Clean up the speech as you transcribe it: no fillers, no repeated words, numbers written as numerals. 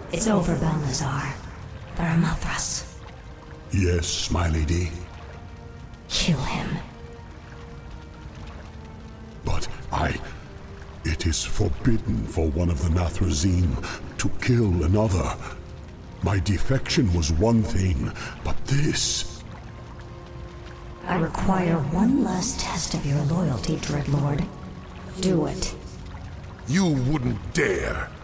It's over, Balnazar. Varamothras. Yes, my lady. Kill him. But it is forbidden for one of the Nathrazim to kill another. My defection was one thing, but this... I require one last test of your loyalty, Dreadlord. Do it. You wouldn't dare.